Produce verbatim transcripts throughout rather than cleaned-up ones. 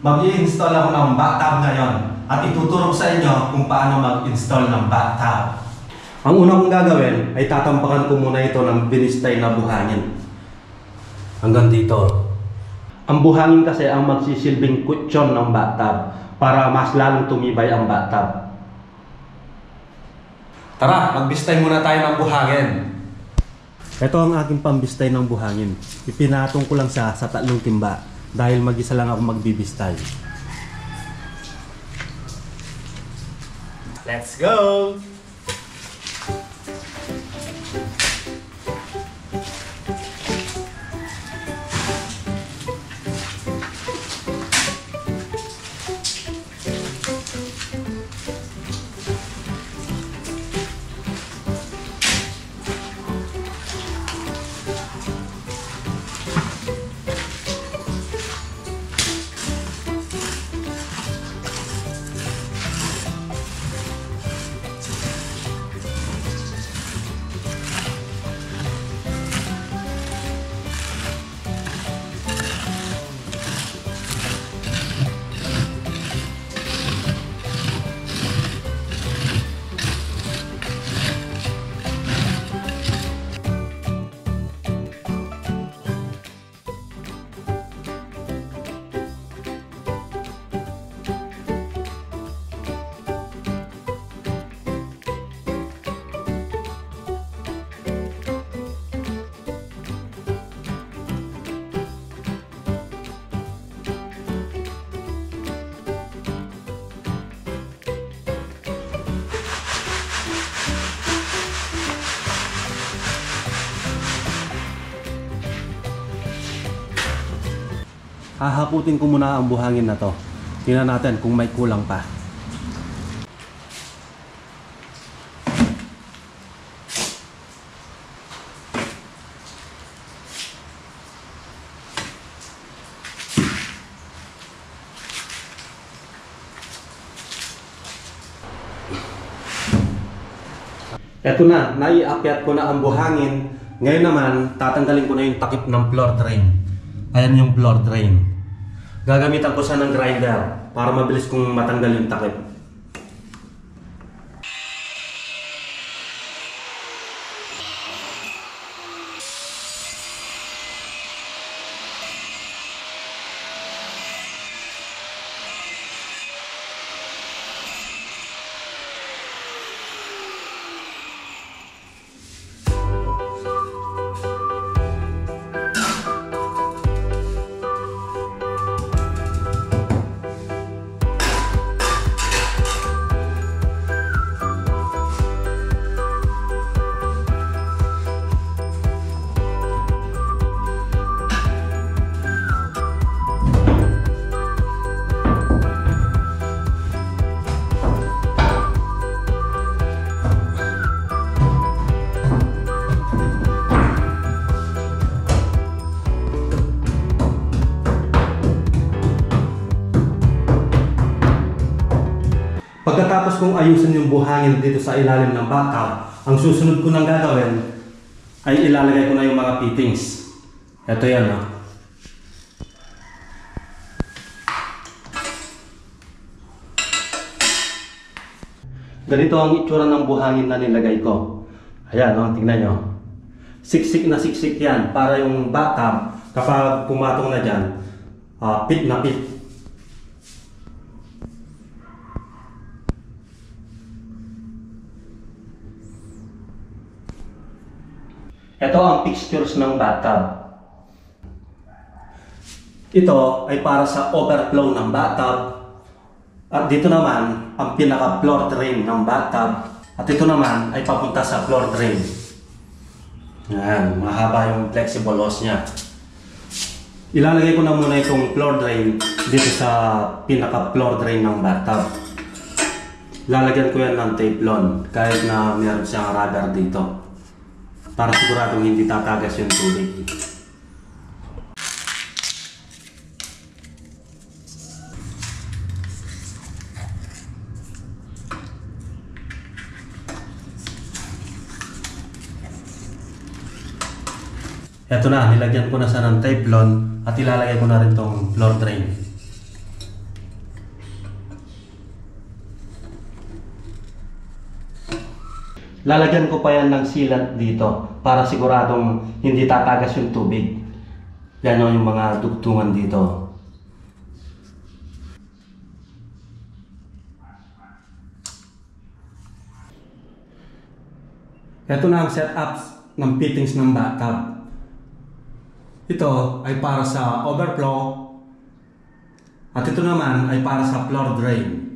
Mag-i-install ako ng bathtub ngayon at ituturo sa inyo kung paano mag-install ng bathtub. Ang una kong gagawin ay tatampakan ko muna ito ng binistay na buhangin. Hanggang dito. Ang buhangin kasi ang magsisilbing kutsyon ng bathtub para mas lalong tumibay ang bathtub. Tara, magbistay muna tayo ng buhangin. Ito ang aking pambistay ng buhangin. Ipinatong ko lang siya sa tatlong timba dahil mag-isa lang ako magbibistay. Let's go! Hahaputin ko muna ang buhangin na to. Tingnan natin kung may kulang pa. Eto na, naiakyat ko na ang buhangin. Ngayon naman, tatanggalin ko na yung takip ng floor drain. Ayan yung floor drain. Gagamitan ko siya ng grinder para mabilis kong matanggal yung takip. Pagkatapos kong ayusin yung buhangin dito sa ilalim ng bathtub, ang susunod ko nang gagawin ay ilalagay ko na yung mga fittings. Ito yan, ha. Ganito ang itsura ng buhangin na nilagay ko. Ayan, no? Tingnan nyo. Siksik na siksik yan para yung bathtub kapag pumatong na dyan, uh, pit na pit. Ito ang fixtures ng bathtub. Ito ay para sa overflow ng bathtub. At dito naman ang pinaka floor drain ng bathtub. At ito naman ay papunta sa floor drain. Yan, mahaba yung flexible hose niya. Ilalagay ko na muna itong floor drain dito sa pinaka floor drain ng bathtub. Lalagyan ko yan ng teflon kahit na meron siyang rubber dito, para siguradong hindi tatagas yung tubig. Ito na, nilagyan ko na sa ng teflon at ilalagay ko na rin tong floor drain. lalagyan ko pa yan ng sealant dito para siguradong hindi tatagas yung tubig. Yan o yung mga dugtungan dito. Ito na ang setup ng fittings ng bathtub. Ito ay para sa overflow at ito naman ay para sa floor drain.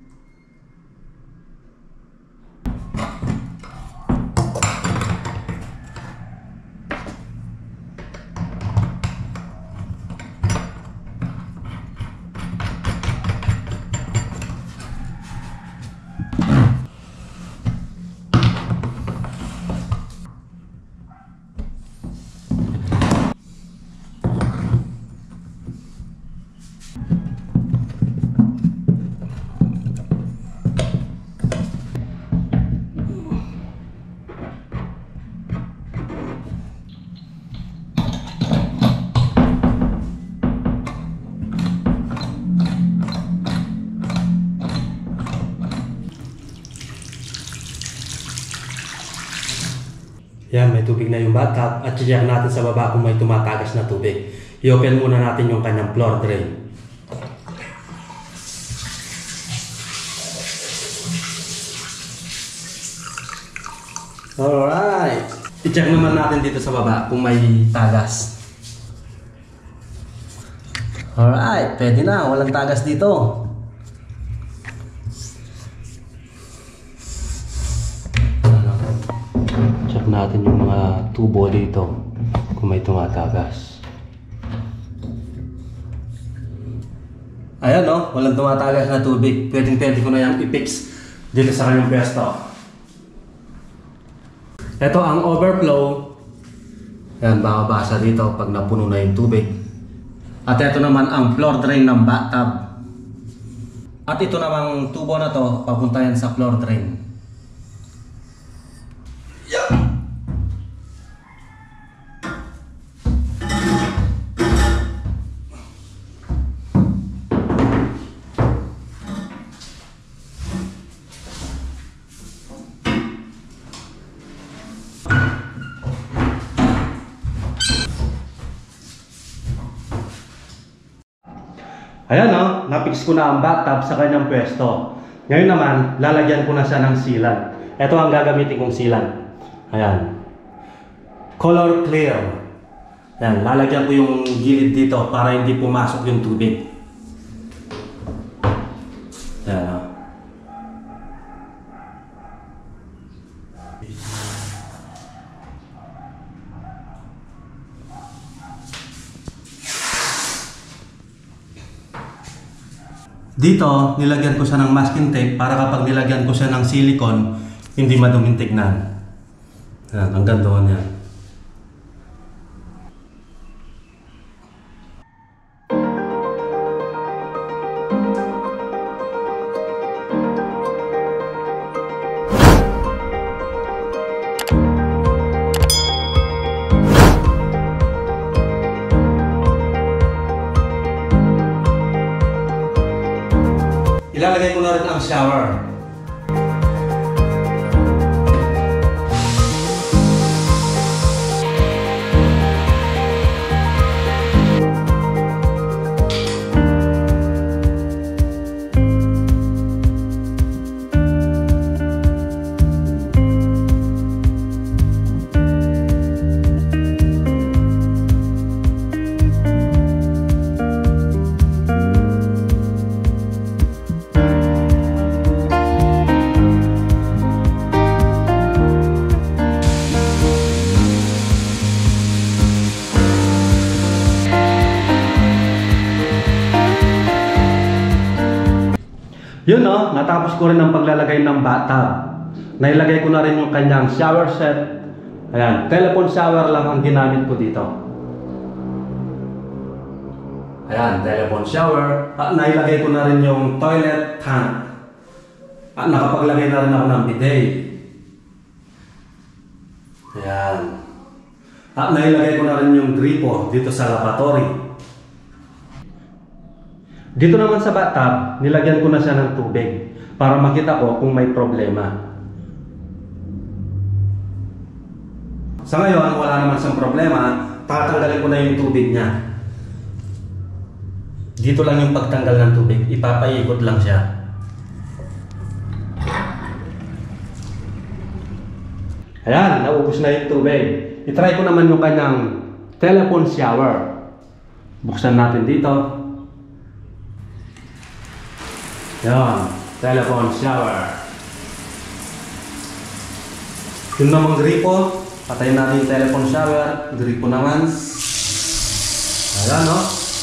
Yan, may tubig na yung bathtub at check natin sa baba kung may tumatagas na tubig. I-open muna natin yung kanyang floor drain. Alright! I-check naman natin dito sa baba kung may tagas. Alright, pwede na. Walang tagas dito. Check natin yung mga tubo dito kung may tumatagas. Ayan o, walang tumatagas na tubig. Pwedeng pwede ko na yung i-fix dito sa kanyang pwesto. Ito ang overflow. Ayan, babasa dito pag napuno na yung tubig. At ito naman ang floor drain ng bathtub. At ito namang tubo na to, papunta yan sa floor drain. Yeah. Ayan o, napix ko na ang bathtub sa kanyang pwesto. Ngayon naman, lalagyan ko na siya ng sealant. Ito ang gagamitin kong sealant. Ayan. Color clear. Ayan, lalagyan ko yung gilid dito para hindi pumasok yung tubig. Ayan o. Dito, nilagyan ko siya ng masking tape para kapag nilagyan ko siya ng silicone, hindi maduming tignan. Yan, hanggang doon yan. Ilalagay ko na rin ang shower. Yun no, natapos ko rin ang paglalagay ng bathtub. Nailagay ko na rin yung kanyang shower set. Ayan, telephone shower lang ang ginamit ko dito. Ayan, telephone shower. At nailagay ko na rin yung toilet tank. At nakapaglagay na rin ako ng bidet. Ayan. At nailagay ko na rin yung gripo dito sa lavatory. Dito naman sa bathtub, nilagyan ko na siya ng tubig para makita ko kung may problema. Sa ngayon, wala naman siyang problema. Tatanggalin ko na yung tubig niya. Dito lang yung pagtanggal ng tubig. Ipapaikot lang siya. Ayan, naubos na yung tubig. I-try ko naman yung kanyang telephone shower. Buksan natin dito. Ayan, telephone shower. Yung namang gripo, patayin natin yung telephone shower. Gripo naman. Ayan, no?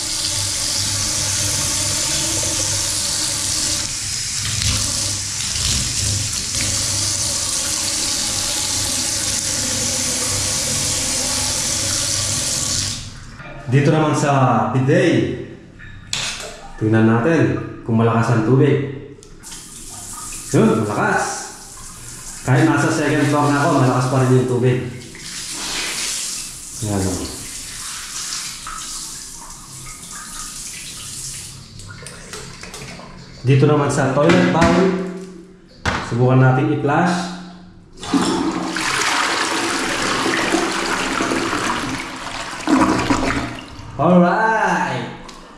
Dito naman sa bidet. Tingnan natin kung malakas ang tubig. Yun, malakas. Kahit nasa second floor na ako, malakas pa rin yung tubig. Yan o. Dito naman sa toilet bowl, subukan natin i-flush. Alright!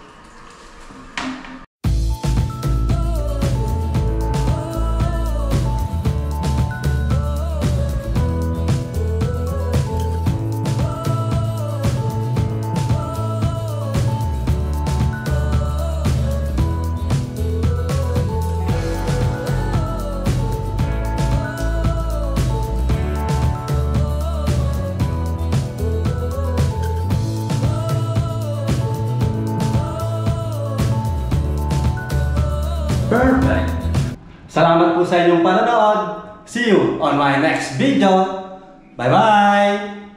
Perfect! Salamat po sa inyong panonood. See you on my next video. Bye-bye!